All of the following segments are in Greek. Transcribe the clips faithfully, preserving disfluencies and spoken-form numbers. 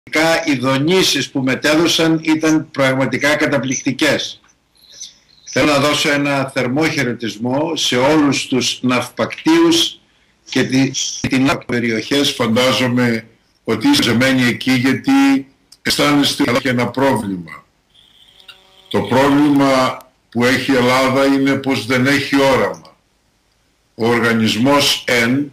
Οι δονήσεις που μετέδωσαν ήταν πραγματικά καταπληκτικές. Θέλω να δώσω ένα θερμό χαιρετισμό σε όλους τους ναυπακτίους και την περιοχές. Φαντάζομαι ότι είστε ζεμένοι εκεί γιατί αισθάνεστε και ένα πρόβλημα. Το πρόβλημα που έχει η Ελλάδα είναι πως δεν έχει όραμα. Ο οργανισμός ΕΝΤ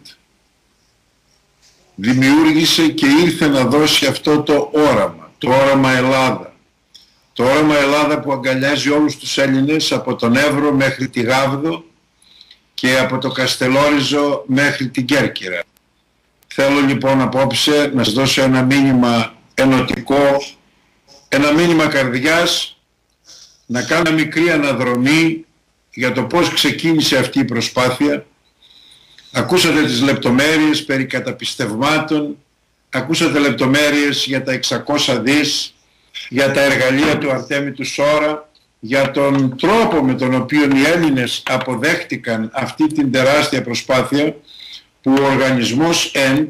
δημιούργησε και ήρθε να δώσει αυτό το όραμα, το όραμα Ελλάδα. Το όραμα Ελλάδα που αγκαλιάζει όλους τους Έλληνες από τον Εύρο μέχρι τη Γάβδο και από το Καστελόριζο μέχρι την Κέρκυρα. Θέλω λοιπόν απόψε να σας δώσω ένα μήνυμα ενωτικό, ένα μήνυμα καρδιάς, να κάνω μια μικρή αναδρομή για το πώς ξεκίνησε αυτή η προσπάθεια. Ακούσατε τις λεπτομέρειες περί καταπιστευμάτων, ακούσατε λεπτομέρειες για τα εξακόσια δις, για τα εργαλεία του Αρτέμι του Σόρα, για τον τρόπο με τον οποίο οι Έλληνες αποδέχτηκαν αυτή την τεράστια προσπάθεια που ο οργανισμός ΕΝΤ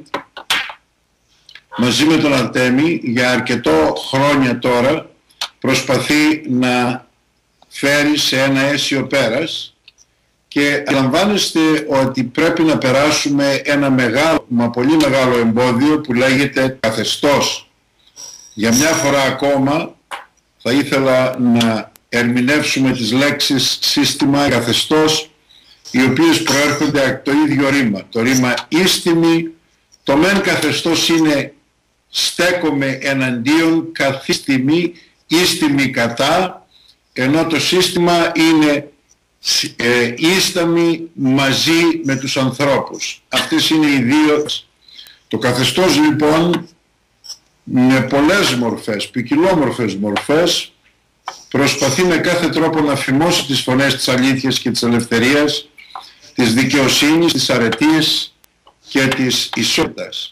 μαζί με τον Αρτέμι για αρκετό χρόνια τώρα προσπαθεί να φέρει σε ένα αίσιο πέρας. Και αντιλαμβάνεστε ότι πρέπει να περάσουμε ένα μεγάλο, μα πολύ μεγάλο εμπόδιο που λέγεται καθεστώς. Για μια φορά ακόμα θα ήθελα να ερμηνεύσουμε τις λέξεις σύστημα, καθεστώς, οι οποίες προέρχονται από το ίδιο ρήμα. Το ρήμα ίστιμη, το μεν καθεστώς είναι στέκομαι εναντίον, καθίστημη, ίστιμη κατά, ενώ το σύστημα είναι ε, ίσταμοι μαζί με τους ανθρώπους. Αυτές είναι οι δύο. Το καθεστώς λοιπόν με πολλές μορφές, ποικιλόμορφες μορφές, προσπαθεί με κάθε τρόπο να φημώσει τις φωνές της αλήθειας και της ελευθερίας, της δικαιοσύνης, της αρετής και της ισότητας.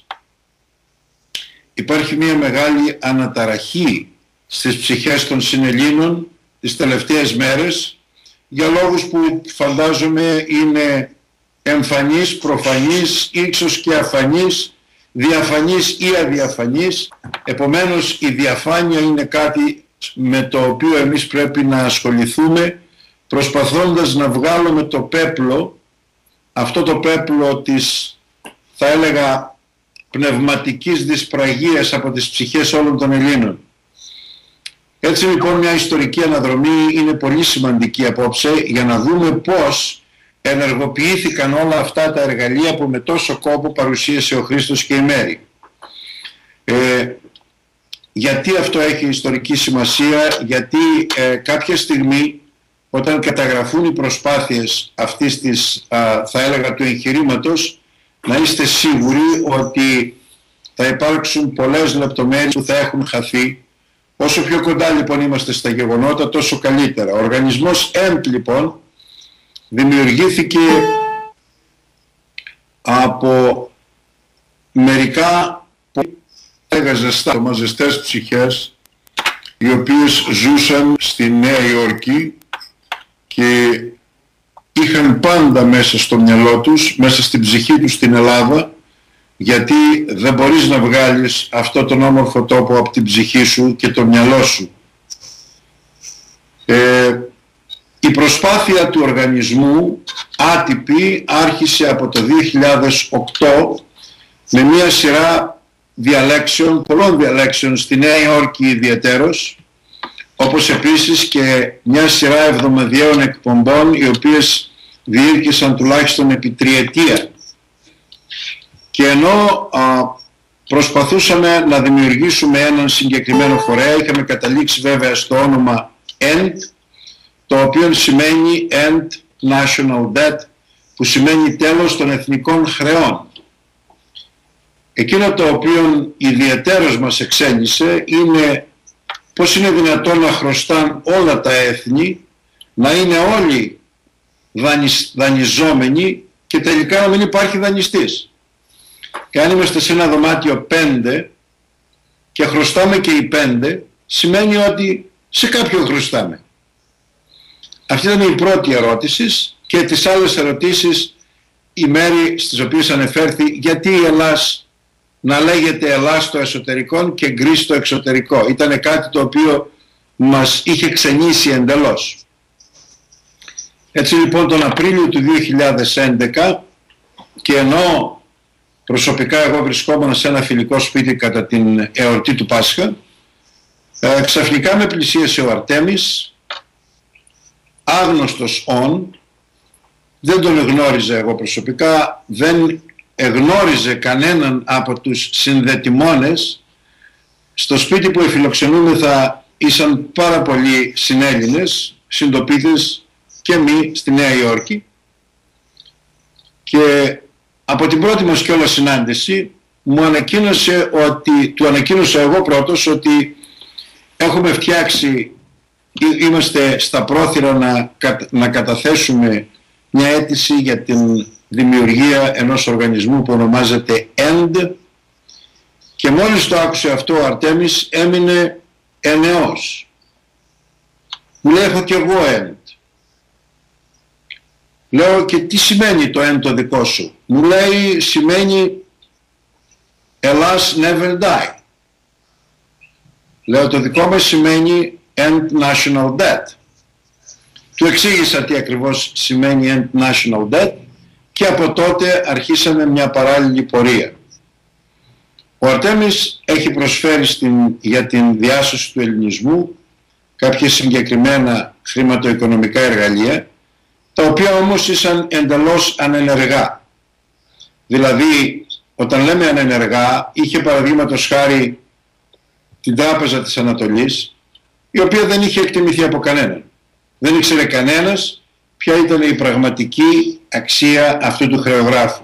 Υπάρχει μια μεγάλη αναταραχή στις ψυχές των συνελλήνων τις τελευταίες μέρες, για λόγους που φαντάζομαι είναι εμφανής, προφανής, ίσως και αφανής, διαφανής ή αδιαφανής. Επομένως η διαφάνεια είναι κάτι με το οποίο εμείς πρέπει να ασχοληθούμε, προσπαθώντας να βγάλουμε το πέπλο, αυτό το πέπλο της, θα έλεγα, πνευματικής δυσπραγίας από τις ψυχές όλων των Ελλήνων. Έτσι λοιπόν μια ιστορική αναδρομή είναι πολύ σημαντική απόψε για να δούμε πώς ενεργοποιήθηκαν όλα αυτά τα εργαλεία που με τόσο κόπο παρουσίασε ο Χρήστος και η Μέρη. Ε, γιατί αυτό έχει ιστορική σημασία? Γιατί ε, κάποια στιγμή όταν καταγραφούν οι προσπάθειες αυτής της, α, θα έλεγα, του εγχειρήματος, να είστε σίγουροι ότι θα υπάρξουν πολλές λεπτομέρειες που θα έχουν χαθεί. Όσο πιο κοντά λοιπόν είμαστε στα γεγονότα, τόσο καλύτερα. Ο οργανισμός ΕΝΤ λοιπόν δημιουργήθηκε από μερικά πολύ ζεστά, μαζεστές ψυχές, οι οποίες ζούσαν στη Νέα Υόρκη και είχαν πάντα μέσα στο μυαλό τους, μέσα στην ψυχή τους την Ελλάδα, γιατί δεν μπορείς να βγάλεις αυτό τον όμορφο τόπο από την ψυχή σου και το μυαλό σου. Ε, η προσπάθεια του οργανισμού άτυπη άρχισε από το δύο χιλιάδες οκτώ με μια σειρά διαλέξεων, πολλών διαλέξεων στη Νέα Υόρκη ιδιαιτέρως, όπως επίσης και μια σειρά εβδομαδιαίων εκπομπών οι οποίες διήρκησαν τουλάχιστον επί τριετία. Και ενώ α, προσπαθούσαμε να δημιουργήσουμε έναν συγκεκριμένο φορέα, είχαμε καταλήξει βέβαια στο όνομα ΕΝΤ, το οποίο σημαίνει End National Debt, που σημαίνει τέλος των εθνικών χρεών. Εκείνο το οποίο ιδιαιτέρως μας εξέλισε είναι πώς είναι δυνατόν να χρωστάν όλα τα έθνη, να είναι όλοι δανειζόμενοι και τελικά να μην υπάρχει δανειστής. Και αν είμαστε σε ένα δωμάτιο πέντε και χρωστάμε και οι πέντε, σημαίνει ότι σε κάποιον χρωστάμε. Αυτή ήταν η πρώτη ερώτηση, και τις άλλες ερωτήσεις η Μέρη στις οποίες ανεφέρθη, γιατί η Ελλάς να λέγεται Ελλάς στο εσωτερικό και γκρι στο εξωτερικό. Ήταν κάτι το οποίο μας είχε ξενήσει εντελώς. Έτσι λοιπόν τον Απρίλιο του δύο χιλιάδες έντεκα, και ενώ προσωπικά εγώ βρισκόμουν σε ένα φιλικό σπίτι κατά την εορτή του Πάσχα, ε, ξαφνικά με πλησίασε ο Αρτέμις, άγνωστος ον, δεν τον γνώριζα εγώ προσωπικά, δεν εγνώριζε κανέναν από τους συνδετημόνες. Στο σπίτι που εφιλοξενούμεθα ήσαν πάρα πολλοί συνέλληνες, συντοπίτες και μη στη Νέα Υόρκη, και από την πρώτη μας κιόλας συνάντηση μου ανακοίνωσε ότι, του ανακοίνωσα εγώ πρώτος ότι έχουμε φτιάξει, είμαστε στα πρόθυρα να, να καταθέσουμε μια αίτηση για την δημιουργία ενός οργανισμού που ονομάζεται ΕΝΤ, και μόλις το άκουσε αυτό ο Αρτέμις έμεινε ενεός. Μου λέει έχω κι εγώ ΕΝΤ. Λέω και τι σημαίνει το ΕΝΤ το δικό σου? Μου λέει σημαίνει Ελλάς never die. Λέω το δικό μας σημαίνει End National Debt. Του εξήγησα τι ακριβώς σημαίνει End National Debt και από τότε αρχίσαμε μια παράλληλη πορεία. Ο Αρτέμις έχει προσφέρει στην, για την διάσωση του ελληνισμού κάποια συγκεκριμένα χρηματοοικονομικά εργαλεία, τα οποία όμως ήσαν εντελώς ανενεργά. Δηλαδή, όταν λέμε ανενεργά, είχε παραδείγματος χάρη την Τράπεζα της Ανατολής, η οποία δεν είχε εκτιμηθεί από κανέναν. Δεν ήξερε κανένας ποια ήταν η πραγματική αξία αυτού του χρεογράφου.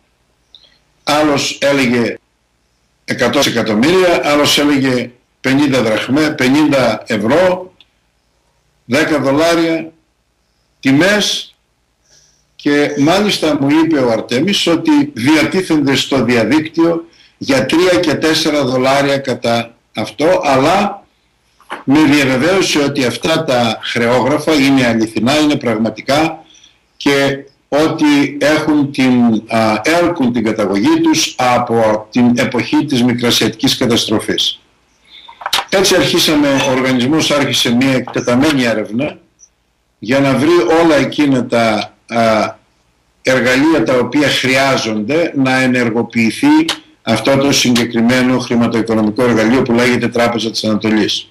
Άλλος έλεγε εκατό εκατομμύρια, άλλος έλεγε πενήντα δραχμέ, πενήντα ευρώ, δέκα δολάρια, τιμές, και μάλιστα μου είπε ο Αρτέμις ότι διατίθενται στο διαδίκτυο για τρία και τέσσερα δολάρια κατά αυτό, αλλά με διαβεβαίωσε ότι αυτά τα χρεόγραφα είναι αληθινά, είναι πραγματικά, και ότι έχουν την, α, έλκουν την καταγωγή τους από την εποχή της μικρασιατικής καταστροφής. Έτσι αρχίσαμε, ο οργανισμός άρχισε μια εκτεταμένη έρευνα για να βρει όλα εκείνα τα α, εργαλεία τα οποία χρειάζονται να ενεργοποιηθεί αυτό το συγκεκριμένο χρηματοοικονομικό εργαλείο που λέγεται Τράπεζα της Ανατολής.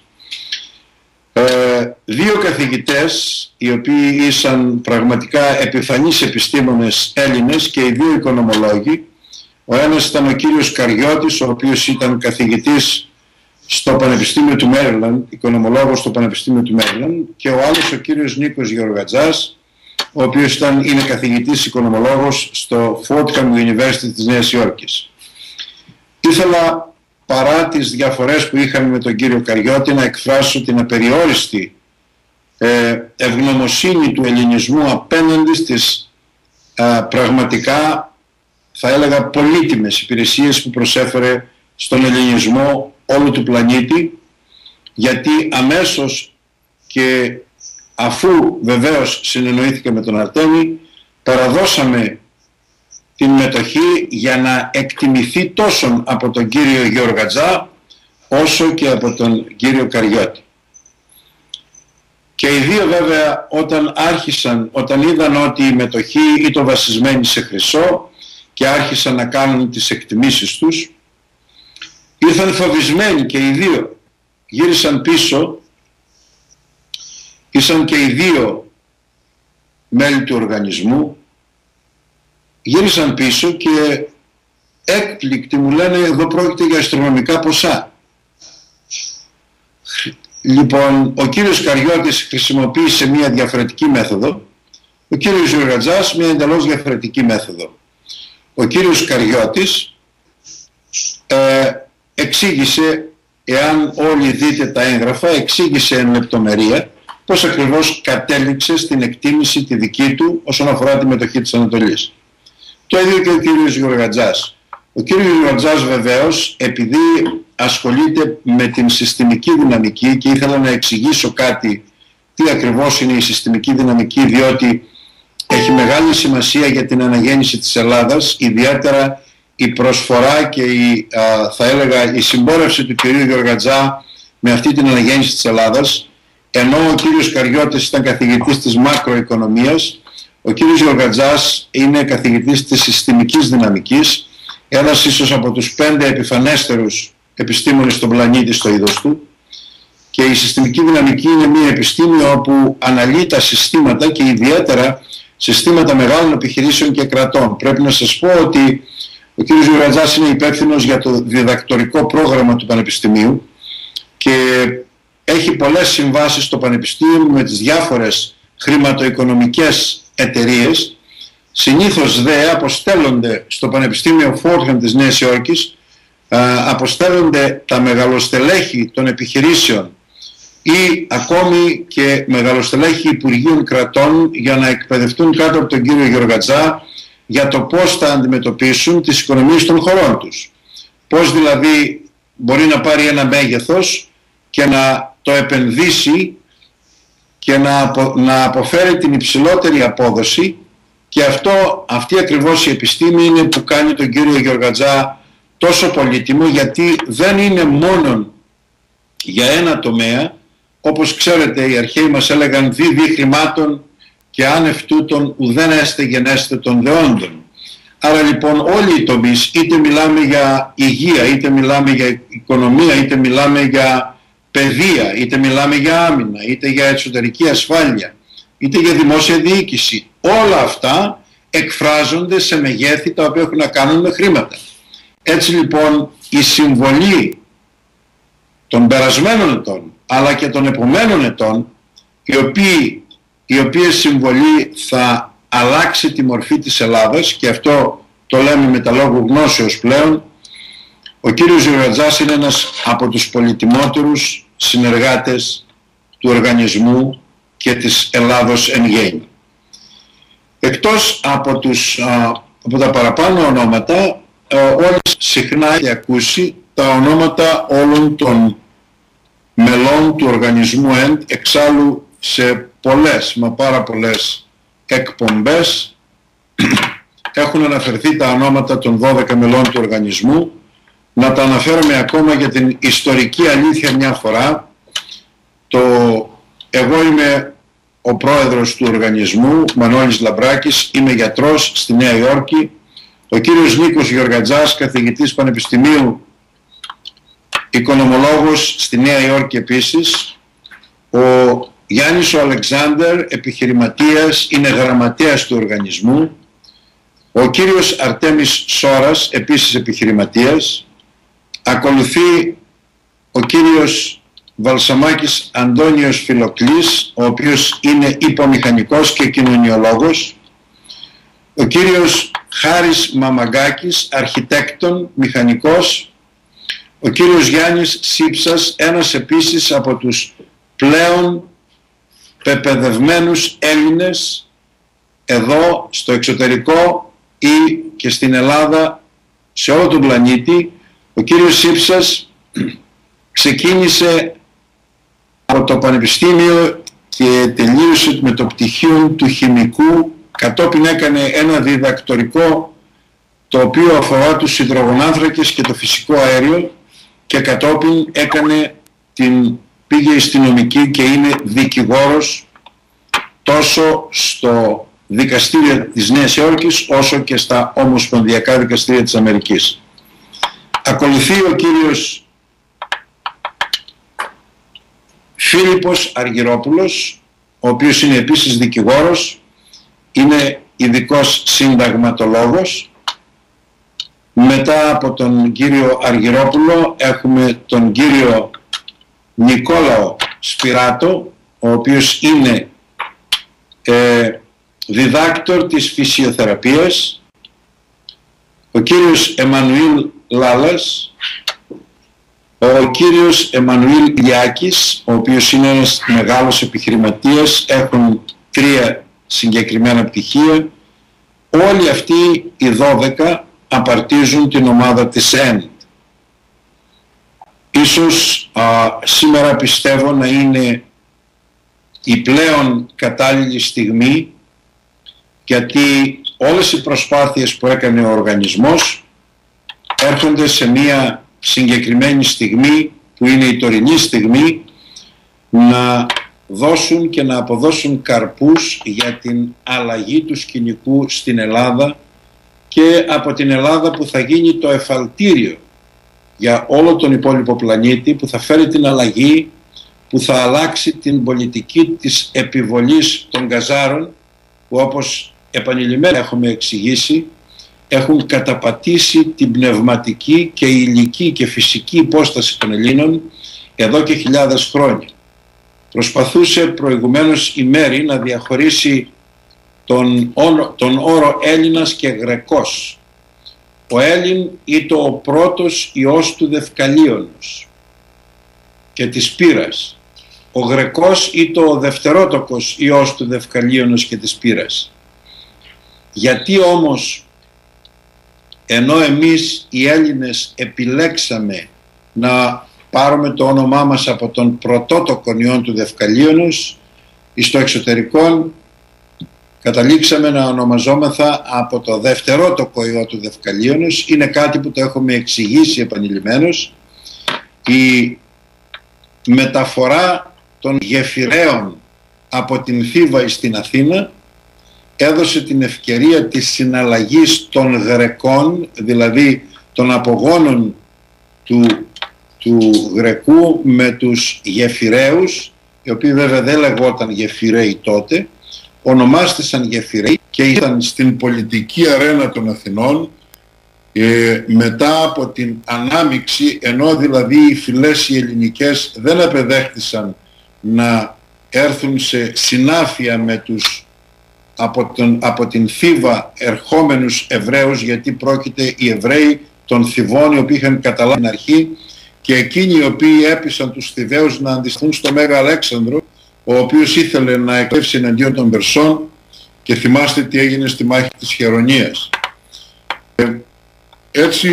Ε, δύο καθηγητές, οι οποίοι ήσαν πραγματικά επιφανείς επιστήμονες Έλληνες και οι δύο οικονομολόγοι, ο ένας ήταν ο κύριος Καριώτης, ο οποίος ήταν καθηγητής στο Πανεπιστήμιο του Μέριλαντ, οικονομολόγος στο Πανεπιστήμιο του Μέριλαντ, και ο άλλος ο κύριος Νίκος Γεωργατζάς, ο οποίος ήταν, είναι καθηγητής οικονομολόγος στο Fordham University της Νέας Υόρκης. Ήθελα, παρά τις διαφορές που είχαμε με τον κύριο Καριώτη, να εκφράσω την απεριόριστη ε, ευγνωμοσύνη του ελληνισμού απέναντι στις ε, πραγματικά, θα έλεγα, πολύτιμες υπηρεσίες που προσέφερε στον ελληνισμό όλου του πλανήτη, γιατί αμέσως, και αφού βεβαίως συνεννοήθηκα με τον Αρτέμι, παραδώσαμε την μετοχή για να εκτιμηθεί τόσο από τον κύριο Γεωργατζά όσο και από τον κύριο Καριώτη. Και οι δύο βέβαια όταν άρχισαν, όταν είδαν ότι η μετοχή ήταν βασισμένη σε χρυσό και άρχισαν να κάνουν τις εκτιμήσεις τους, ήρθαν φοβισμένοι και οι δύο, γύρισαν πίσω, ήσαν και οι δύο μέλη του οργανισμού, γύρισαν πίσω και έκπληκτοι μου λένε εδώ πρόκειται για αστρονομικά ποσά. Λοιπόν, ο κύριος Καριώτης χρησιμοποίησε μια διαφορετική μέθοδο, ο κύριος Γεωργατζάς μια εντελώς διαφορετική μέθοδο. Ο κύριος Καριώτης ε, εξήγησε, εάν όλοι δείτε τα έγγραφα, εξήγησε εν λεπτομερία πώς ακριβώς κατέληξε στην εκτίμηση τη δική του όσον αφορά τη μετοχή της Ανατολής. Το ίδιο και ο κύριος Γεωργατζάς. Ο κύριος Γεωργατζάς βεβαίως, επειδή ασχολείται με την συστημική δυναμική, και ήθελα να εξηγήσω κάτι τι ακριβώς είναι η συστημική δυναμική, διότι έχει μεγάλη σημασία για την αναγέννηση της Ελλάδας, ιδιαίτερα η προσφορά και η, α, θα έλεγα η συμπόρευση του κυρίου Γεωργατζά με αυτή την αναγέννηση της Ελλάδας, ενώ ο κύριος Καριώτης ήταν καθηγητής της μακροοικονομίας, ο κύριος Γεωργατζάς είναι καθηγητής της συστημικής δυναμικής, ένας ίσως από τους πέντε επιφανέστερους επιστήμονες στον πλανήτη στο είδος του, και η συστημική δυναμική είναι μια επιστήμη όπου αναλύει τα συστήματα και ιδιαίτερα συστήματα μεγάλων επιχειρήσεων και κρατών. Πρέπει να σας πω ότι ο κ. Γεωργατζάς είναι υπεύθυνος για το διδακτορικό πρόγραμμα του Πανεπιστημίου και έχει πολλές συμβάσεις στο Πανεπιστήμιο με τις διάφορες χρηματοοικονομικές εταιρείες. Συνήθως δε αποστέλλονται στο Πανεπιστήμιο Φόρτχαμ της Νέας Υόρκης, αποστέλλονται τα μεγαλοστελέχη των επιχειρήσεων ή ακόμη και μεγαλοστελέχη Υπουργείων Κρατών για να εκπαιδευτούν κάτω από τον κύριο Γεωργατζά για το πώς θα αντιμετωπίσουν τις οικονομίες των χωρών τους. Πώς δηλαδή μπορεί να πάρει ένα μέγεθος και να το επενδύσει και να, απο, να αποφέρει την υψηλότερη απόδοση, και αυτό, αυτή ακριβώς η επιστήμη είναι που κάνει τον κύριο Γεωργατζά τόσο πολύτιμο, γιατί δεν είναι μόνο για ένα τομέα. Όπως ξέρετε, οι αρχαίοι μας έλεγαν δι δι χρημάτων και άνευ τούτων ουδέν έστε γενέστε των δεόντων. Άρα λοιπόν όλοι οι τομείς, είτε μιλάμε για υγεία, είτε μιλάμε για οικονομία, είτε μιλάμε για παιδεία, είτε μιλάμε για άμυνα, είτε για εσωτερική ασφάλεια, είτε για δημόσια διοίκηση, όλα αυτά εκφράζονται σε μεγέθη τα οποία έχουν να κάνουν με χρήματα. Έτσι λοιπόν η συμβολή των περασμένων ετών αλλά και των επομένων ετών, οι, οποίοι, οι οποίες συμβολή θα αλλάξει τη μορφή της Ελλάδας, και αυτό το λέμε με τα λόγου γνώσεως πλέον, ο κύριος Γεωργατζάς είναι ένας από τους πολυτιμότερους συνεργάτες του οργανισμού και της Ελλάδος εν γέννη. Εκτός από, τους, από τα παραπάνω ονόματα, όλοι συχνά έχετε ακούσει τα ονόματα όλων των μελών του οργανισμού ΕΝΤ, εξάλλου σε πολλές, μα πάρα πολλές εκπομπές έχουν αναφερθεί τα ονόματα των δώδεκα μελών του οργανισμού. Να τα αναφέρομαι ακόμα για την ιστορική αλήθεια μια φορά. Το, εγώ είμαι ο πρόεδρος του οργανισμού, Μανώλης Λαμπράκης, είμαι γιατρός στη Νέα Υόρκη. Ο κύριος Νίκος Γεωργατζάς, καθηγητής Πανεπιστημίου, οικονομολόγος στη Νέα Υόρκη επίσης. Ο Γιάννης ο Αλεξάνδερ, επιχειρηματίας, είναι γραμματέας του οργανισμού. Ο κύριος Αρτέμις Σόρας, επίσης επιχειρηματίας. Ακολουθεί ο κύριος Βαλσαμάκης Αντώνιος Φιλοκλής, ο οποίος είναι υπομηχανικός και κοινωνιολόγος. Ο κύριος Χάρης Μαμαγκάκης, αρχιτέκτον, μηχανικός. Ο κύριος Γιάννης Σύψας, ένας επίσης από τους πλέον πεπαιδευμένους Έλληνες εδώ στο εξωτερικό ή και στην Ελλάδα, σε όλο τον πλανήτη. Ο κύριος Σύψας ξεκίνησε από το Πανεπιστήμιο και τελείωσε με το πτυχίο του χημικού, κατόπιν έκανε ένα διδακτορικό το οποίο αφορά τους υδρογονάνθρακες και το φυσικό αέριο, και κατόπιν έκανε την, πήγε στην νομική και είναι δικηγόρος τόσο στο δικαστήριο της Νέας Υόρκης όσο και στα ομοσπονδιακά δικαστήρια της Αμερικής. Ακολουθεί ο κύριος Φίλιππος Αργυρόπουλος, ο οποίος είναι επίσης δικηγόρος, είναι ειδικός συνταγματολόγος. Μετά από τον κύριο Αργυρόπουλο έχουμε τον κύριο Νικόλαο Σπυράτο, ο οποίος είναι ε, διδάκτορ της φυσιοθεραπείας. Ο κύριος Εμμανουήλ Λάλας, ο κύριος Εμμανουήλ Λιάκης, ο οποίος είναι ένας μεγάλος επιχειρηματίας, έχουν τρία συγκεκριμένα πτυχία. Όλοι αυτοί οι δώδεκα απαρτίζουν την ομάδα της ΕΝΤ. Ίσως α, σήμερα πιστεύω να είναι η πλέον κατάλληλη στιγμή, γιατί όλες οι προσπάθειες που έκανε ο οργανισμός έρχονται σε μια συγκεκριμένη στιγμή, που είναι η τωρινή στιγμή, να δώσουν και να αποδώσουν καρπούς για την αλλαγή του σκηνικού στην Ελλάδα, και από την Ελλάδα που θα γίνει το εφαλτήριο για όλο τον υπόλοιπο πλανήτη, που θα φέρει την αλλαγή, που θα αλλάξει την πολιτική της επιβολής των Γκαζάρων, που όπως επανειλημμένα έχουμε εξηγήσει, έχουν καταπατήσει την πνευματική και υλική και φυσική υπόσταση των Ελλήνων εδώ και χιλιάδες χρόνια. Προσπαθούσε προηγουμένως η Μέρη να διαχωρίσει τον, τον όρο Έλληνας και Γρεκός. Ο Έλλην ήταν ο πρώτος ιός του Δευκαλίωνος και της Πύρας. Ο Γρεκός ήταν ο δευτερότοκος ιός του Δευκαλίωνος και της Πύρας. Γιατί όμως, ενώ εμείς οι Έλληνες επιλέξαμε να πάρουμε το όνομά μας από τον πρωτότοκον ιό του Δευκαλίωνος, στο εξωτερικό καταλήξαμε να ονομαζόμεθα από το δευτερότοκο ιό του Δευκαλίωνος. Είναι κάτι που το έχουμε εξηγήσει επανειλημμένως. Η μεταφορά των γεφυραίων από την Θήβα στην Αθήνα έδωσε την ευκαιρία της συναλλαγής των Γρεκών, δηλαδή των απογόνων του, του Γρεκού, με τους γεφυραίους, οι οποίοι βέβαια δεν λεγόταν γεφυραίοι τότε, ονομάστησαν γεφυραίοι και ήταν στην πολιτική αρένα των Αθηνών ε, μετά από την ανάμειξη, ενώ δηλαδή οι φυλές οι ελληνικές δεν επεδέχτησαν να έρθουν σε συνάφεια με τους από, τον, από την Θήβα ερχόμενους Εβραίους, γιατί πρόκειται οι Εβραίοι των Θηβών, οι οποίοι είχαν καταλάβει την αρχή, και εκείνοι οι οποίοι έπεισαν τους Θηβαίους να αντισταθούν στο Μέγα Αλέξανδρο, ο οποίος ήθελε να εκλέψει εναντίον των Περσών, και θυμάστε τι έγινε στη μάχη της Χερονίας. Ε, έτσι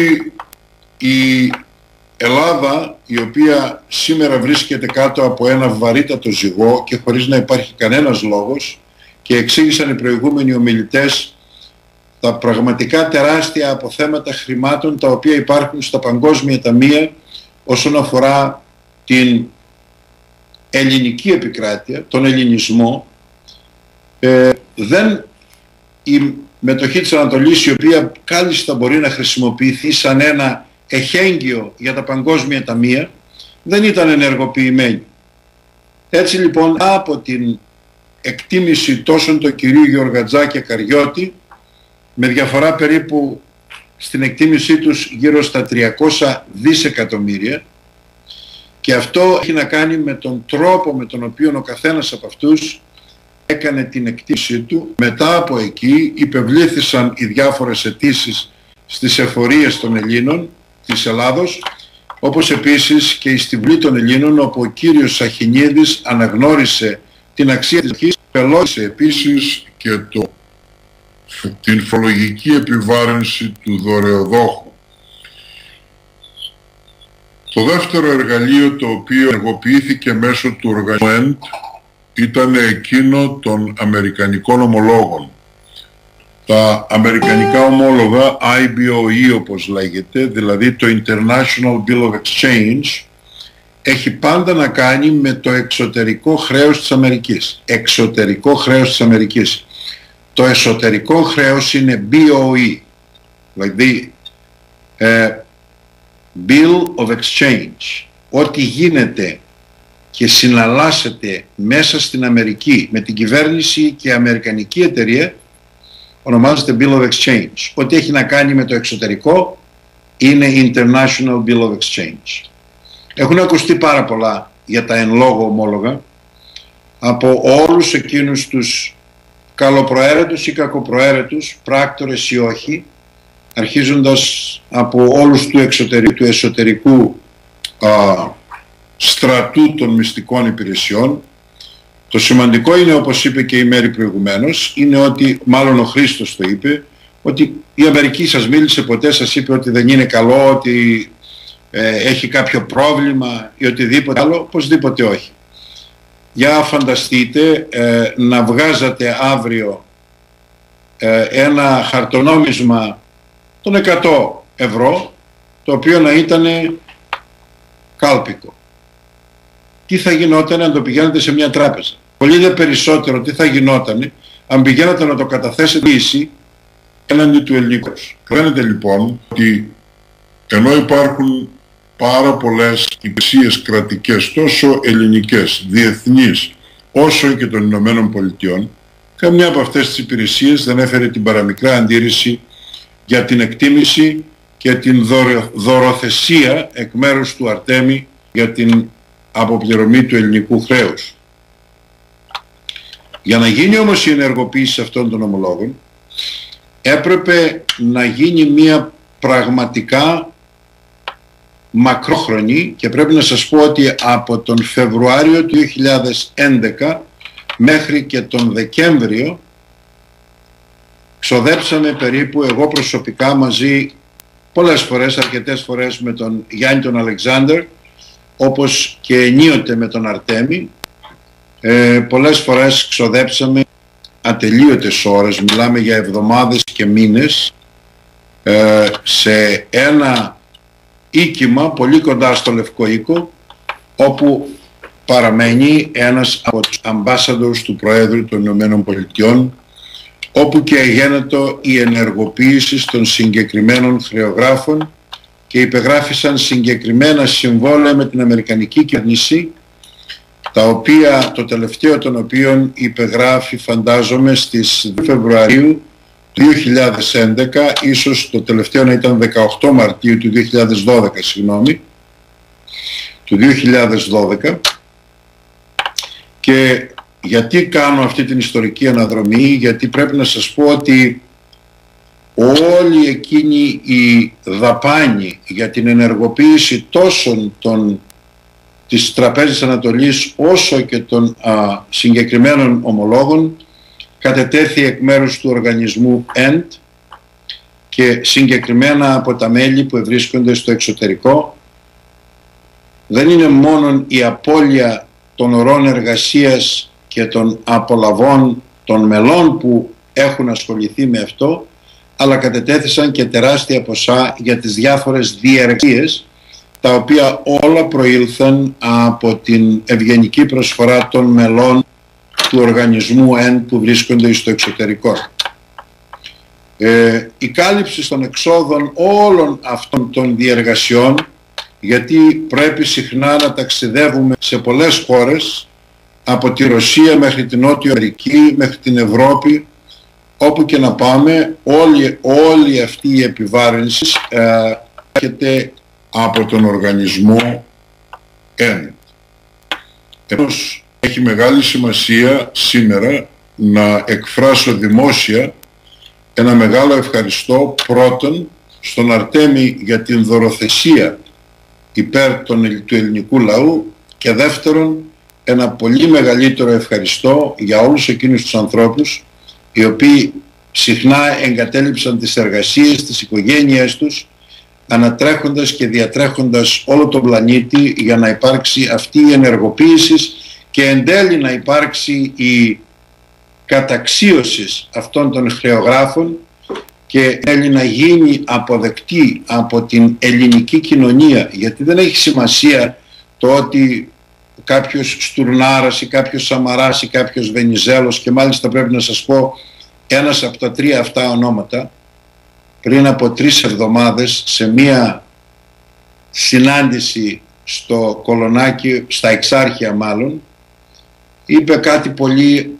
η Ελλάδα, η οποία σήμερα βρίσκεται κάτω από ένα βαρύτατο ζυγό και χωρίς να υπάρχει κανένας λόγος, και εξήγησαν οι προηγούμενοι ομιλητές τα πραγματικά τεράστια αποθέματα χρημάτων τα οποία υπάρχουν στα παγκόσμια ταμεία όσον αφορά την ελληνική επικράτεια, τον ελληνισμό, ε, δεν η μετοχή της Ανατολής, η οποία κάλλιστα μπορεί να χρησιμοποιηθεί σαν ένα εχέγγυο για τα παγκόσμια ταμεία, δεν ήταν ενεργοποιημένη. Έτσι λοιπόν, από την εκτίμηση τόσων του κυρίου Γεωργατζά και Καριώτη, με διαφορά περίπου στην εκτίμησή τους γύρω στα τριακόσια δισεκατομμύρια, και αυτό έχει να κάνει με τον τρόπο με τον οποίο ο καθένας από αυτούς έκανε την εκτίμησή του. Μετά από εκεί υπευλήθησαν οι διάφορες αιτήσεις στις εφορίες των Ελλήνων της Ελλάδος, όπως επίσης και η στιβλή των Ελλήνων, όπου ο κύριος Σαχινίδης αναγνώρισε την αξία της αρχής, πελώτησε επίσης και το, την φορολογική επιβάρυνση του δωρεοδόχου. Το δεύτερο εργαλείο το οποίο ενεργοποιήθηκε μέσω του οργανισμού ήταν εκείνο των αμερικανικών ομολόγων. Τα αμερικανικά ομόλογα, άι μπι ο ι όπως λέγεται, δηλαδή το International Bill of Exchange, έχει πάντα να κάνει με το εξωτερικό χρέος της Αμερικής. Εξωτερικό χρέος της Αμερικής. Το εσωτερικό χρέος είναι μπι ο ι, δηλαδή ε, Bill of Exchange. Ό,τι γίνεται και συναλλάσσεται μέσα στην Αμερική με την κυβέρνηση και αμερικανική εταιρεία ονομάζεται Bill of Exchange. Ό,τι έχει να κάνει με το εξωτερικό είναι International Bill of Exchange. Έχουν ακουστεί πάρα πολλά για τα εν λόγω ομόλογα από όλους εκείνους τους καλοπροαίρετους ή κακοπροαίρετους, πράκτορες ή όχι, αρχίζοντας από όλους του, εξωτερικού, του εσωτερικού α, στρατού των μυστικών υπηρεσιών. Το σημαντικό είναι, όπως είπε και η Μέρη προηγουμένως, είναι ότι, μάλλον ο Χρήστος το είπε, ότι η Αμερική σας μίλησε ποτέ, σας είπε ότι δεν είναι καλό, ότι ε, έχει κάποιο πρόβλημα ή οτιδήποτε άλλο? Οπωσδήποτε όχι. Για φανταστείτε ε, να βγάζατε αύριο ε, ένα χαρτονόμισμα των εκατό ευρώ το οποίο να ήταν κάλπικο. Τι θα γινόταν αν το πηγαίνετε σε μια τράπεζα? Πολύ δε περισσότερο τι θα γινόταν αν πηγαίνατε να το καταθέσετε λύση έναντι του ελληνικού. Φαίνεται λοιπόν ότι ενώ υπάρχουν πάρα πολλές υπηρεσίες κρατικές, τόσο ελληνικές, διεθνείς, όσο και των Ηνωμένων Πολιτειών, καμιά από αυτές τις υπηρεσίες δεν έφερε την παραμικρά αντίρρηση για την εκτίμηση και την δωρο, δωροθεσία εκ μέρους του Αρτέμι για την αποπληρωμή του ελληνικού χρέους. Για να γίνει όμως η ενεργοποίηση αυτών των ομολόγων, έπρεπε να γίνει μια πραγματικά μακρόχρονη, και πρέπει να σας πω ότι από τον Φεβρουάριο του δύο χιλιάδες έντεκα μέχρι και τον Δεκέμβριο ξοδέψαμε περίπου, εγώ προσωπικά μαζί πολλές φορές, αρκετές φορές με τον Γιάννη τον Αλεξάνδερ, όπως και ενίοτε με τον Αρτέμι, ε, πολλές φορές ξοδέψαμε ατελείωτες ώρες, μιλάμε για εβδομάδες και μήνες, ε, σε ένα οίκημα πολύ κοντά στο Λευκό Οίκο, όπου παραμένει ένας από τους ambassadors του Προέδρου των Ηνωμένων Πολιτειών, όπου και γίνεται η ενεργοποίηση των συγκεκριμένων χρεογράφων και υπεγράφησαν συγκεκριμένα συμβόλαια με την Αμερικανική κυβέρνηση, τα οποία, το τελευταίο των οποίων υπεγράφει φαντάζομαι στις δύο Φεβρουαρίου του δύο χιλιάδες έντεκα, ίσως το τελευταίο να ήταν δεκαοκτώ Μαρτίου του δύο χιλιάδες δώδεκα, συγγνώμη, του δύο χιλιάδες δώδεκα. Και γιατί κάνω αυτή την ιστορική αναδρομή? Γιατί πρέπει να σας πω ότι όλη εκείνη η δαπάνη για την ενεργοποίηση τόσο των, της Τραπέζης Ανατολής όσο και των α, συγκεκριμένων ομολόγων κατετέθη εκ μέρους του οργανισμού ΕΝΤ και συγκεκριμένα από τα μέλη που ευρίσκονται στο εξωτερικό. Δεν είναι μόνο η απώλεια των ωρών εργασίας και των απολαβών των μελών που έχουν ασχοληθεί με αυτό, αλλά κατετέθησαν και τεράστια ποσά για τις διάφορες διεργασίες, τα οποία όλα προήλθαν από την ευγενική προσφορά των μελών του οργανισμού ΕΝ που βρίσκονται στο εξωτερικό. Ε, η κάλυψη των εξόδων όλων αυτών των διεργασιών, γιατί πρέπει συχνά να ταξιδεύουμε σε πολλές χώρες, από τη Ρωσία μέχρι την Νότια Αμερική, μέχρι την Ευρώπη, όπου και να πάμε, όλη, όλη αυτή η επιβάρυνση ε, έρχεται από τον οργανισμό ΕΝ. Επομένως, έχει μεγάλη σημασία σήμερα να εκφράσω δημόσια ένα μεγάλο ευχαριστώ πρώτον στον Αρτέμι για την δωροθεσία υπέρ των, του ελληνικού λαού, και δεύτερον ένα πολύ μεγαλύτερο ευχαριστώ για όλους εκείνους τους ανθρώπους οι οποίοι συχνά εγκατέλειψαν τις εργασίες, τις οικογένειές τους, ανατρέχοντας και διατρέχοντας όλο τον πλανήτη για να υπάρξει αυτή η ενεργοποίηση και εν τέλει να υπάρξει η καταξίωση αυτών των χρεογράφων και θέλει να γίνει αποδεκτή από την ελληνική κοινωνία, γιατί δεν έχει σημασία το ότι κάποιος Στουρνάρας ή κάποιος Σαμαράς ή κάποιος Βενιζέλος, και μάλιστα πρέπει να σας πω ένας από τα τρία αυτά ονόματα πριν από τρεις εβδομάδες σε μία συνάντηση στο Κολονάκι, στα Εξάρχεια μάλλον, είπε κάτι πολύ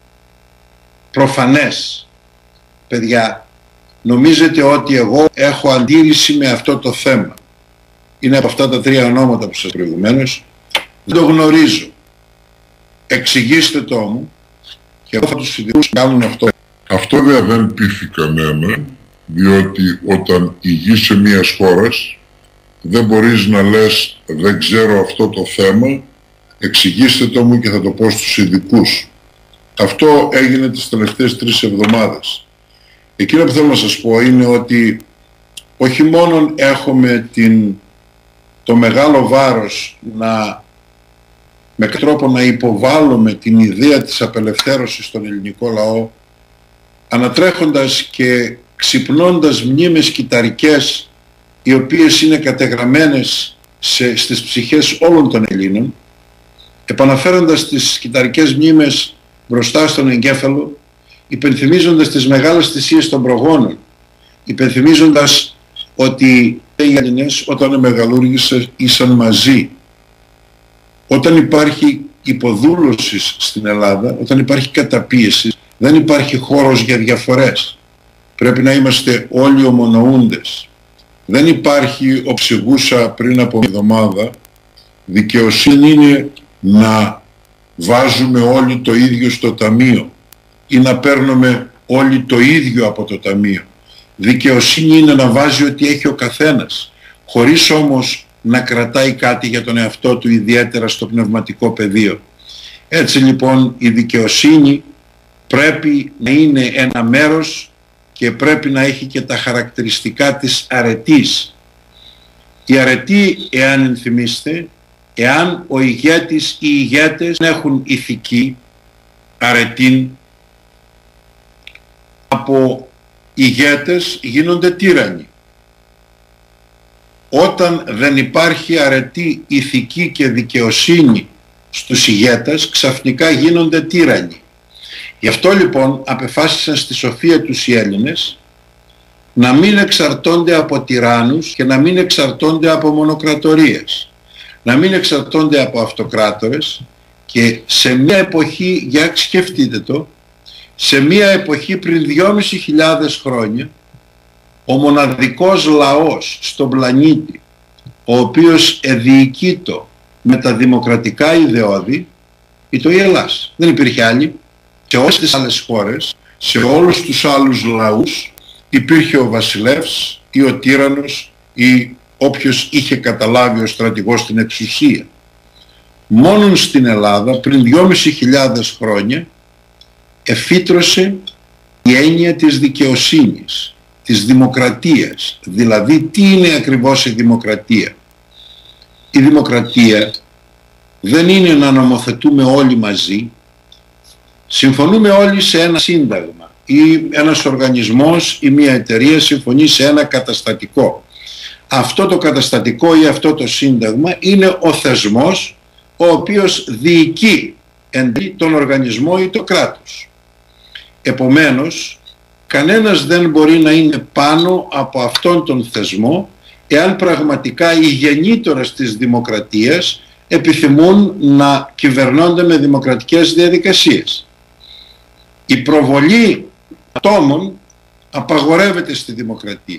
προφανές. Παιδιά, νομίζετε ότι εγώ έχω αντίρρηση με αυτό το θέμα? Είναι από αυτά τα τρία ονόματα που σας προηγουμένως. Δεν το γνωρίζω. Εξηγήστε το μου και εγώ θα τους ειδικούς κάνουν αυτό. Αυτό βέβαια δεν πείθει κανένα, διότι όταν ηγείσαι μιας χώρας δεν μπορείς να λες δεν ξέρω αυτό το θέμα, εξηγήστε το μου και θα το πω στους ειδικούς. Αυτό έγινε τις τελευταίες τρεις εβδομάδες. Εκείνο που θέλω να σας πω είναι ότι όχι μόνο έχουμε την, το μεγάλο βάρος να με τρόπο να υποβάλλουμε την ιδέα της απελευθέρωσης στον ελληνικό λαό, ανατρέχοντας και ξυπνώντας μνήμες κυταρικές οι οποίες είναι κατεγραμμένες σε, στις ψυχές όλων των Ελλήνων, επαναφέροντας τις κυταρικές μνήμες μπροστά στον εγκέφαλο, υπενθυμίζοντας τις μεγάλες θυσίες των προγόνων, υπενθυμίζοντας ότι οι Έλληνες όταν μεγαλούργησαν ήσαν μαζί. Όταν υπάρχει υποδούλωση στην Ελλάδα, όταν υπάρχει καταπίεση, δεν υπάρχει χώρος για διαφορές. Πρέπει να είμαστε όλοι ομονοούντες. Δεν υπάρχει, οψιγούσα πριν από μια εβδομάδα, δικαιοσύνη είναι να βάζουμε όλοι το ίδιο στο ταμείο ή να παίρνουμε όλοι το ίδιο από το ταμείο. Δικαιοσύνη είναι να βάζει ό,τι έχει ο καθένας, χωρίς όμως να κρατάει κάτι για τον εαυτό του, ιδιαίτερα στο πνευματικό πεδίο. Έτσι λοιπόν η δικαιοσύνη πρέπει να είναι ένα μέρος και πρέπει να έχει και τα χαρακτηριστικά της αρετής. Η αρετή, εάν ενθυμίστε, εάν ο ηγέτης ή οι ηγέτες έχουν ηθική αρετήν, από ηγέτες γίνονται τύρανοι. Όταν δεν υπάρχει αρετή, ηθική και δικαιοσύνη στους ηγέτες, ξαφνικά γίνονται τύρανοι. Γι' αυτό λοιπόν απεφάσισαν στη σοφία τους οι Έλληνες να μην εξαρτώνται από τυράννους και να μην εξαρτώνται από μονοκρατορίες, να μην εξαρτώνται από αυτοκράτορες, και σε μια εποχή, για σκεφτείτε το, σε μια εποχή πριν δυόμισι χιλιάδες χρόνια, ο μοναδικός λαός στον πλανήτη ο οποίος εδιοικείτο με τα δημοκρατικά ιδεώδη ήταν η Ελλάς. Δεν υπήρχε άλλη. Σε όλες τις άλλες χώρες, σε όλους τους άλλους λαούς υπήρχε ο βασιλεύς ή ο τύραννος ή όποιος είχε καταλάβει ο στρατηγός την εξουσία. Μόνον στην Ελλάδα πριν δυόμισι χιλιάδες χρόνια εφήτρωσε η έννοια της δικαιοσύνης, της δημοκρατίας. Δηλαδή τι είναι ακριβώς η δημοκρατία? Η δημοκρατία δεν είναι να νομοθετούμε όλοι μαζί, συμφωνούμε όλοι σε ένα σύνταγμα ή ένας οργανισμός ή μια εταιρεία συμφωνεί σε ένα καταστατικό. Αυτό το καταστατικό ή αυτό το σύνταγμα είναι ο θεσμός ο οποίος διοικεί τον οργανισμό ή το κράτος. Επομένως, κανένας δεν μπορεί να είναι πάνω από αυτόν τον θεσμό εάν πραγματικά οι γεννήτωρες της δημοκρατίας επιθυμούν να κυβερνώνται με δημοκρατικές διαδικασίες. Η προβολή ατόμων απαγορεύεται στη δημοκρατία.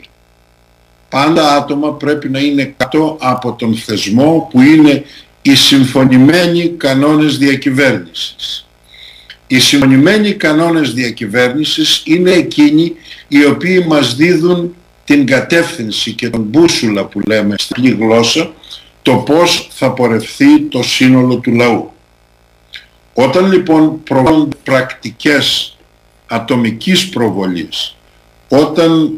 Πάντα άτομα πρέπει να είναι κάτω από τον θεσμό που είναι οι συμφωνημένοι κανόνες διακυβέρνησης. Οι συμφωνημένοι κανόνες διακυβέρνησης είναι εκείνοι οι οποίοι μας δίδουν την κατεύθυνση και τον μπούσουλα που λέμε στην γλώσσα, το πώς θα πορευθεί το σύνολο του λαού. Όταν λοιπόν προβάλλονται πρακτικές ατομικής προβολής, όταν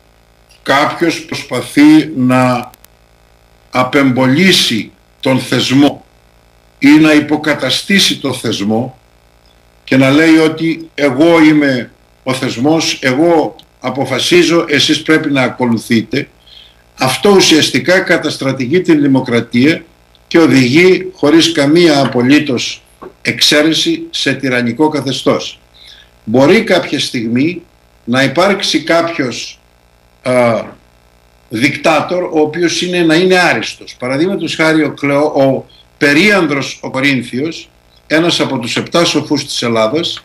κάποιος προσπαθεί να απεμπολίσει τον θεσμό ή να υποκαταστήσει το θεσμό και να λέει ότι εγώ είμαι ο θεσμός, εγώ αποφασίζω, εσείς πρέπει να ακολουθείτε, αυτό ουσιαστικά καταστρατηγεί την δημοκρατία και οδηγεί χωρίς καμία απολύτως εξαίρεση σε τυραννικό καθεστώς. Μπορεί κάποια στιγμή να υπάρξει κάποιος α, δικτάτορ ο οποίος είναι, να είναι άριστος. Παραδείγματος χάρη ο, Κλεο, ο Περίανδρος ο Κορίνθιος, ένας από τους επτά σοφούς της Ελλάδας,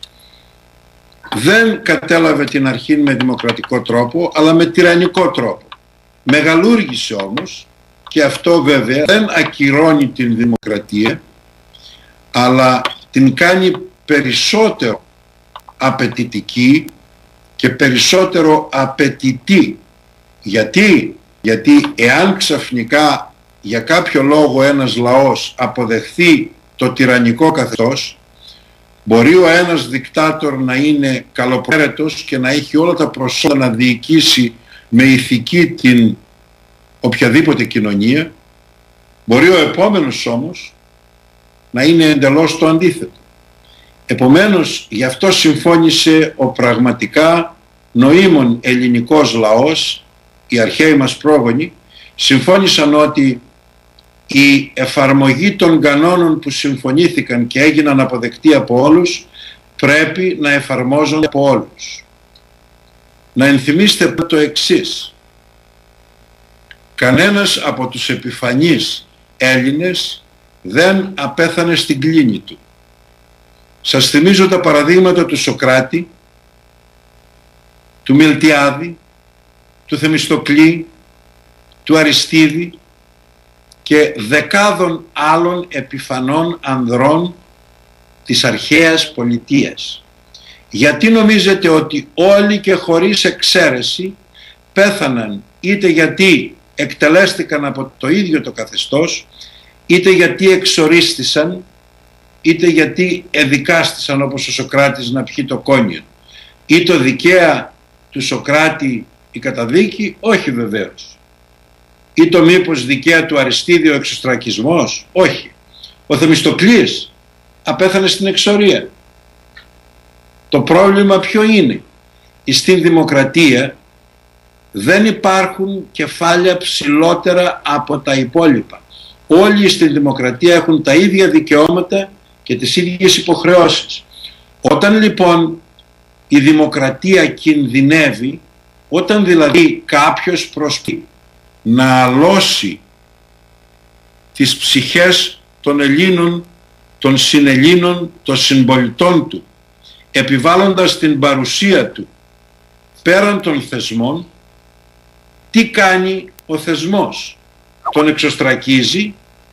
δεν κατέλαβε την αρχή με δημοκρατικό τρόπο αλλά με τυραννικό τρόπο. Μεγαλούργησε όμως, και αυτό βέβαια δεν ακυρώνει την δημοκρατία αλλά την κάνει περισσότερο απαιτητική και περισσότερο απαιτητή. Γιατί? Γιατί εάν ξαφνικά για κάποιο λόγο ένας λαός αποδεχθεί το τυραννικό καθεστώς, μπορεί ο ένας δικτάτορ να είναι καλοπροαίρετος και να έχει όλα τα προσόντα να διοικήσει με ηθική την οποιαδήποτε κοινωνία, μπορεί ο επόμενος όμως να είναι εντελώς το αντίθετο. Επομένως, γι' αυτό συμφώνησε ο πραγματικά νοήμων ελληνικός λαός, οι αρχαίοι μας πρόγονοι, συμφώνησαν ότι η εφαρμογή των κανόνων που συμφωνήθηκαν και έγιναν αποδεκτοί από όλους πρέπει να εφαρμόζονται από όλους. Να ενθυμίστε το εξής: κανένας από τους επιφανείς Έλληνες δεν απέθανε στην κλίνη του. Σας θυμίζω τα παραδείγματα του Σωκράτη, του Μιλτιάδη, του Θεμιστοκλή, του Αριστίδη και δεκάδων άλλων επιφανών ανδρών της αρχαίας πολιτείας. Γιατί νομίζετε ότι όλοι και χωρίς εξαίρεση πέθαναν είτε γιατί εκτελέστηκαν από το ίδιο το καθεστώς, είτε γιατί εξορίστησαν, είτε γιατί εδικάστησαν όπως ο Σωκράτης να πιει το κόνιο? Ή το δικαία του Σωκράτη η καταδίκη? Όχι βεβαίως. Ή το μήπως δικαία του Αριστίδη ο εξωστρακισμός? Όχι. Ο Θεμιστοκλής απέθανε στην εξορία. Το πρόβλημα ποιο είναι? Στην δημοκρατία δεν υπάρχουν κεφάλια ψηλότερα από τα υπόλοιπα. Όλοι στην δημοκρατία έχουν τα ίδια δικαιώματα και τις ίδιες υποχρεώσεις. Όταν λοιπόν η δημοκρατία κινδυνεύει, όταν δηλαδή κάποιος προσπαθεί να αλώσει τις ψυχές των Ελλήνων, των συνελλήνων, των συμπολιτών του, επιβάλλοντας την παρουσία του πέραν των θεσμών, τι κάνει ο θεσμός? Τον εξωστρακίζει,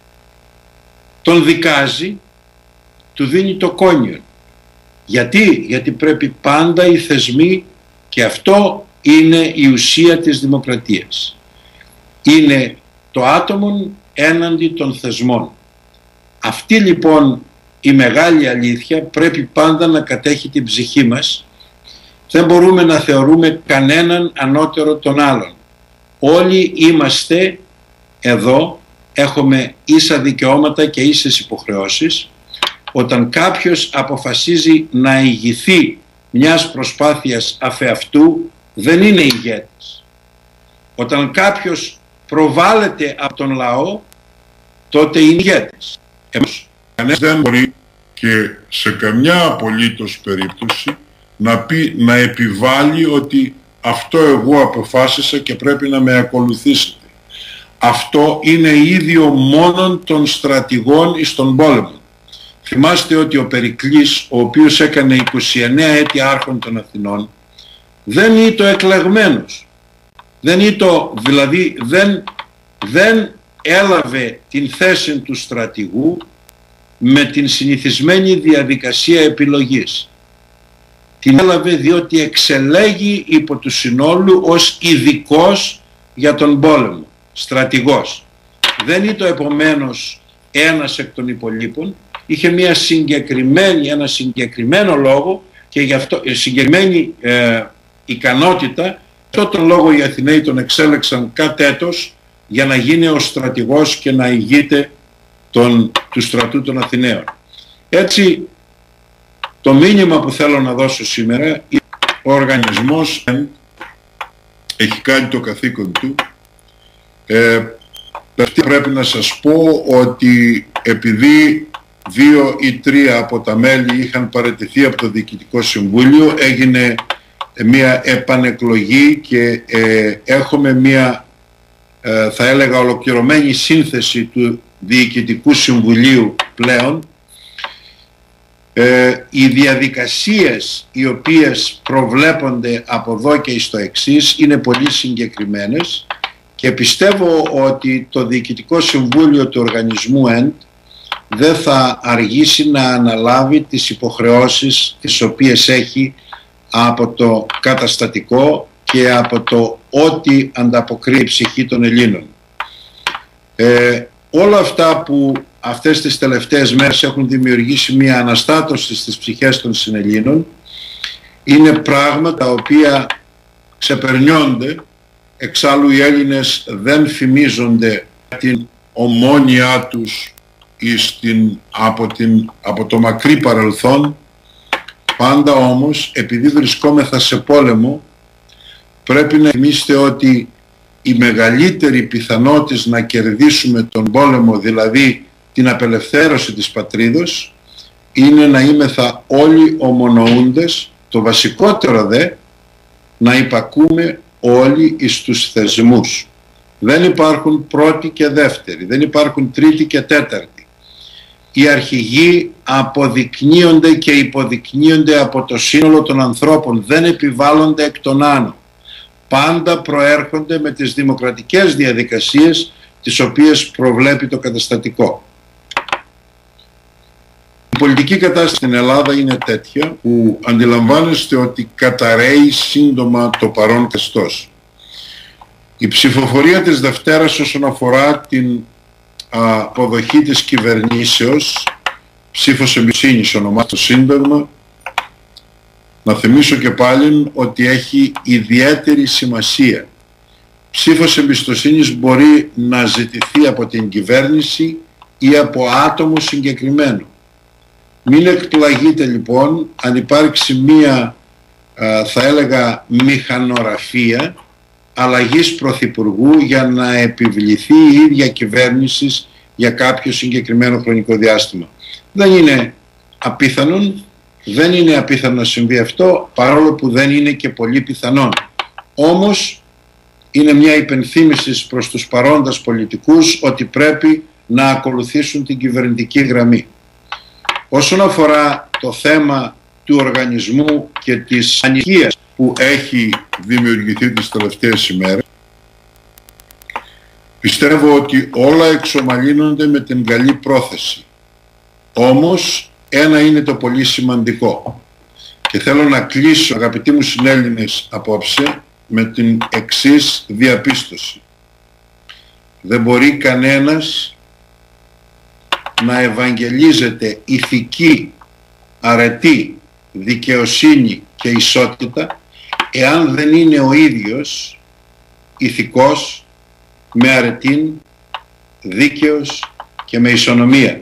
τον δικάζει, του δίνει το κόνιο. Γιατί? Γιατί πρέπει πάντα οι θεσμοί, και αυτό είναι η ουσία της δημοκρατίας, είναι το άτομο έναντι των θεσμών. Αυτή λοιπόν η μεγάλη αλήθεια πρέπει πάντα να κατέχει την ψυχή μας. Δεν μπορούμε να θεωρούμε κανέναν ανώτερο των άλλων. Όλοι είμαστε εδώ, έχουμε ίσα δικαιώματα και ίσες υποχρεώσεις. Όταν κάποιος αποφασίζει να ηγηθεί μιας προσπάθειας αφεαυτού, δεν είναι ηγέτης. Όταν κάποιος προβάλλεται από τον λαό, τότε είναι ηγέτης. Εμείς κανένας δεν μπορεί και σε καμιά απολύτως περίπτωση να πει, να επιβάλλει ότι αυτό εγώ αποφάσισα και πρέπει να με ακολουθήσετε. Αυτό είναι ίδιο μόνον των στρατηγών εις τον πόλεμο. Θυμάστε ότι ο Περικλής, ο οποίος έκανε είκοσι εννέα έτη άρχον των Αθηνών, δεν ήταν εκλεγμένος. Δεν ήταν, δηλαδή δεν, δεν έλαβε την θέση του στρατηγού με την συνηθισμένη διαδικασία επιλογής. Την έλαβε διότι εξελέγει υπό του συνόλου ως ειδικός για τον πόλεμο, στρατηγός. Δεν ήταν επομένως ένας εκ των υπολείπων, είχε μια συγκεκριμένη, ένα συγκεκριμένο λόγο και γι' αυτό, συγκεκριμένη ε, ικανότητα. Αυτό τον λόγο οι Αθηναίοι τον εξέλεξαν κατ' έτος για να γίνει ο στρατηγός και να ηγείται τον, του στρατού των Αθηναίων. Έτσι, το μήνυμα που θέλω να δώσω σήμερα είναι ο οργανισμός έχει κάνει το καθήκον του. Ε, πρέπει να σας πω ότι επειδή δύο ή τρία από τα μέλη είχαν παραιτηθεί από το Διοικητικό Συμβούλιο, έγινε μια επανεκλογή και ε, έχουμε μια ε, θα έλεγα ολοκληρωμένη σύνθεση του Διοικητικού Συμβουλίου πλέον. Ε, οι διαδικασίες οι οποίες προβλέπονται από εδώ και στο εξής είναι πολύ συγκεκριμένες και πιστεύω ότι το Διοικητικό Συμβούλιο του οργανισμού ΕΝΤ δεν θα αργήσει να αναλάβει τις υποχρεώσεις τις οποίες έχει από το καταστατικό και από το ό,τι ανταποκρίνει η ψυχή των Ελλήνων. Ε, όλα αυτά που αυτές τις τελευταίες μέρες έχουν δημιουργήσει μια αναστάτωση στις ψυχές των συνελλήνων είναι πράγματα τα οποία ξεπερνιόνται. Εξάλλου οι Έλληνες δεν φημίζονται την ομόνια τους εις την, από, την, από το μακρύ παρελθόν. Πάντα όμως, επειδή βρισκόμεθα σε πόλεμο, πρέπει να θυμίστε ότι η μεγαλύτερη πιθανότητα να κερδίσουμε τον πόλεμο, δηλαδή την απελευθέρωση της πατρίδος, είναι να είμεθα όλοι ομονοούντες, το βασικότερο δε, να υπακούμε όλοι εις τους θεσμούς. Δεν υπάρχουν πρώτοι και δεύτεροι, δεν υπάρχουν τρίτη και τέταρτη. Οι αρχηγοί αποδεικνύονται και υποδεικνύονται από το σύνολο των ανθρώπων, δεν επιβάλλονται εκ των άνω. Πάντα προέρχονται με τις δημοκρατικές διαδικασίες τις οποίες προβλέπει το καταστατικό. Η πολιτική κατάσταση στην Ελλάδα είναι τέτοια που αντιλαμβάνεστε ότι καταρρέει σύντομα το παρόν καθεστώς. Η ψηφοφορία της Δευτέρας όσον αφορά την αποδοχή της κυβερνήσεως, ψήφος εμπιστοσύνης ονομάζεται το Σύνταγμα, να θυμίσω και πάλι ότι έχει ιδιαίτερη σημασία. Ψήφος εμπιστοσύνης μπορεί να ζητηθεί από την κυβέρνηση ή από άτομο συγκεκριμένο. Μην εκπλαγείτε λοιπόν αν υπάρξει μία, θα έλεγα, μηχανογραφία αλλαγής πρωθυπουργού για να επιβληθεί η ίδια κυβέρνηση για κάποιο συγκεκριμένο χρονικό διάστημα. Δεν είναι απίθανον, δεν είναι απίθανο να συμβεί αυτό, παρόλο που δεν είναι και πολύ πιθανόν. Όμως είναι μια υπενθύμηση προς τους παρόντες πολιτικούς ότι πρέπει να ακολουθήσουν την κυβερνητική γραμμή. Όσον αφορά το θέμα του οργανισμού και της ανησυχίας που έχει δημιουργηθεί τις τελευταίες ημέρες, πιστεύω ότι όλα εξομαλύνονται με την καλή πρόθεση. Όμως ένα είναι το πολύ σημαντικό και θέλω να κλείσω, αγαπητοί μου συνέλληνες, απόψε με την εξής διαπίστωση. Δεν μπορεί κανένας να ευαγγελίζεται ηθική, αρετή, δικαιοσύνη και ισότητα εάν δεν είναι ο ίδιος ηθικός, με αρετήν, δίκαιος και με ισονομία.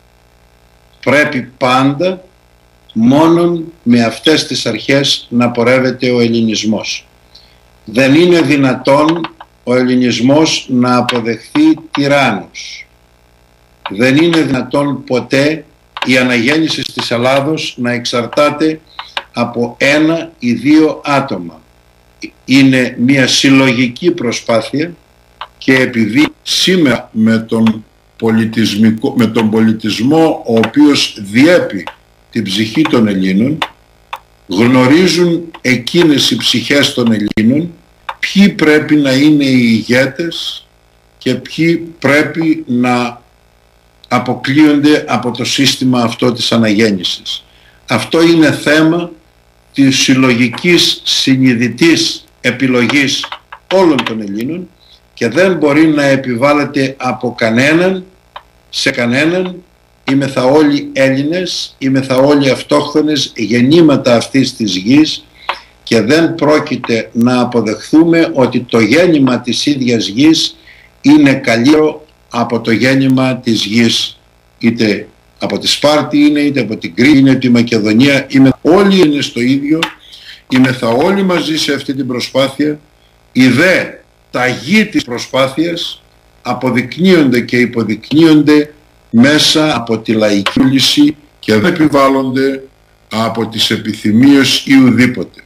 Πρέπει πάντα μόνον με αυτές τις αρχές να πορεύεται ο ελληνισμός. Δεν είναι δυνατόν ο ελληνισμός να αποδεχθεί τυράννους. Δεν είναι δυνατόν ποτέ η αναγέννηση της Ελλάδος να εξαρτάται από ένα ή δύο άτομα. Είναι μια συλλογική προσπάθεια και επειδή σήμερα με τον, πολιτισμικό, με τον πολιτισμό ο οποίος διέπει την ψυχή των Ελλήνων, γνωρίζουν εκείνες οι ψυχές των Ελλήνων ποιοι πρέπει να είναι οι ηγέτες και ποιοι πρέπει να αποκλείονται από το σύστημα αυτό της αναγέννησης. Αυτό είναι θέμα της συλλογικής συνειδητής επιλογής όλων των Ελλήνων και δεν μπορεί να επιβάλλεται από κανέναν σε κανέναν. Είμεθα όλοι Έλληνες, είμεθα όλοι αυτόχθονες γεννήματα αυτής της γης και δεν πρόκειται να αποδεχθούμε ότι το γέννημα της ίδιας γης είναι καλύτερο από το γέννημα της γης, είτε από τη Σπάρτη είναι, είτε από την Κρήτη είναι, τη Μακεδονία είναι. Όλοι είναι στο ίδιο, είμεθα όλοι μαζί σε αυτή την προσπάθεια. Οι δε ταγοί της προσπάθειας αποδεικνύονται και υποδεικνύονται μέσα από τη λαϊκή βούληση και δεν επιβάλλονται από τις επιθυμίες ή ουδήποτε.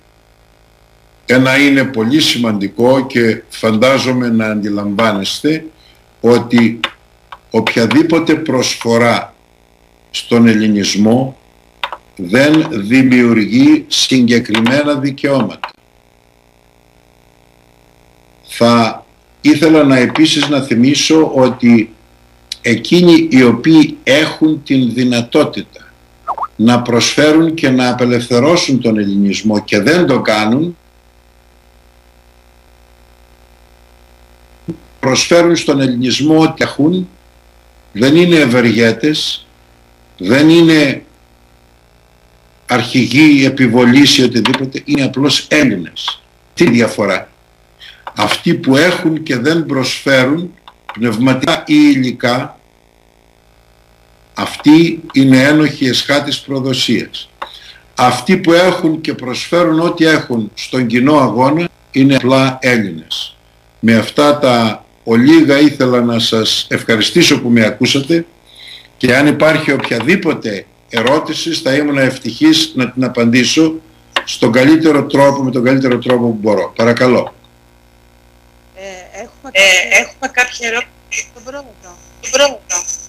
Ένα είναι πολύ σημαντικό και φαντάζομαι να αντιλαμβάνεστε ότι οποιαδήποτε προσφορά στον ελληνισμό δεν δημιουργεί συγκεκριμένα δικαιώματα. Θα ήθελα να επίσης να θυμίσω ότι εκείνοι οι οποίοι έχουν την δυνατότητα να προσφέρουν και να απελευθερώσουν τον ελληνισμό και δεν το κάνουν, προσφέρουν στον ελληνισμό ότι έχουν, δεν είναι ευεργέτες, δεν είναι αρχηγοί επιβολής ή οτιδήποτε, είναι απλώς Έλληνες. Τι διαφορά? Αυτοί που έχουν και δεν προσφέρουν πνευματικά ή υλικά, αυτοί είναι ένοχοι εσχάτης προδοσίας. Αυτοί που έχουν και προσφέρουν ό,τι έχουν στον κοινό αγώνα είναι απλά Έλληνες. Με αυτά τα ολίγα ήθελα να σας ευχαριστήσω που με ακούσατε, και αν υπάρχει οποιαδήποτε ερώτηση θα ήμουν ευτυχής να την απαντήσω στον καλύτερο τρόπο, με τον καλύτερο τρόπο που μπορώ. Παρακαλώ. Ε, έχουμε, κάποια... Ε, έχουμε κάποια ερώτηση στον πρόεδρο. Τον πρόεδρο.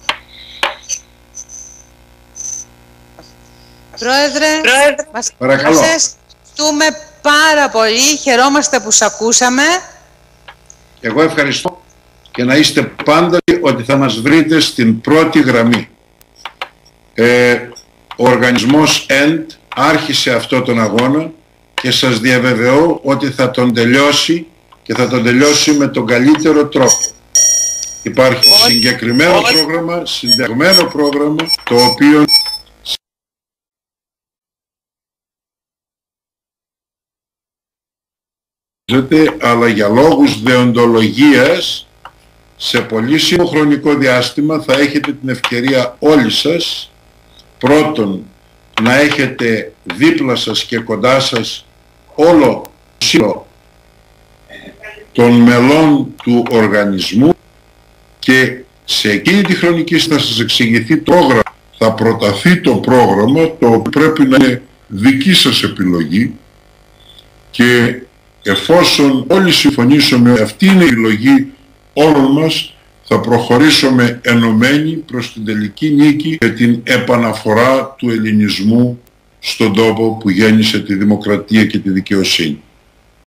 Πρόεδρε, Πρόεδρε, μας ευχαριστούμε πάρα πολύ. Χαιρόμαστε που σ' ακούσαμε. Εγώ ευχαριστώ, και να είστε πάντα ότι θα μας βρείτε στην πρώτη γραμμή. Ε, ο οργανισμός ΕΝΤ άρχισε αυτό τον αγώνα και σας διαβεβαιώ ότι θα τον τελειώσει, και θα τον τελειώσει με τον καλύτερο τρόπο. Υπάρχει συγκεκριμένο πρόγραμμα, συγκεκριμένο πρόγραμμα, το οποίο αλλά για λόγους δεοντολογίας σε πολύ σύντομο χρονικό διάστημα θα έχετε την ευκαιρία όλοι σας, πρώτον, να έχετε δίπλα σας και κοντά σας όλο το σύνολο των μελών του οργανισμού, και σε εκείνη τη χρονική θα σας εξηγηθεί το πρόγραμμα. Θα προταθεί το πρόγραμμα, το οποίο πρέπει να είναι δική σας επιλογή, και εφόσον όλοι συμφωνήσουμε αυτή είναι η επιλογή όλων μας, θα προχωρήσουμε ενωμένοι προς την τελική νίκη και την επαναφορά του ελληνισμού στον τόπο που γέννησε τη δημοκρατία και τη δικαιοσύνη.